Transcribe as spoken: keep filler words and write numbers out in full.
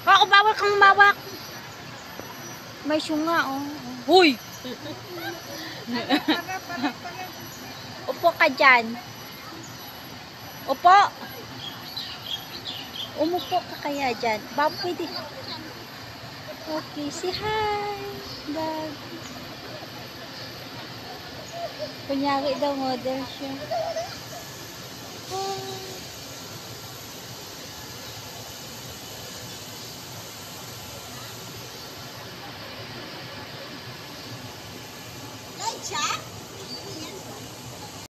Oo, bawal kang mawak. May syunga, oh. Huy! Upo ka dyan. Upo. Umupo ka kaya dyan. Ba, pwede. Okay, say hi. Dad. Kunyari daw model siya.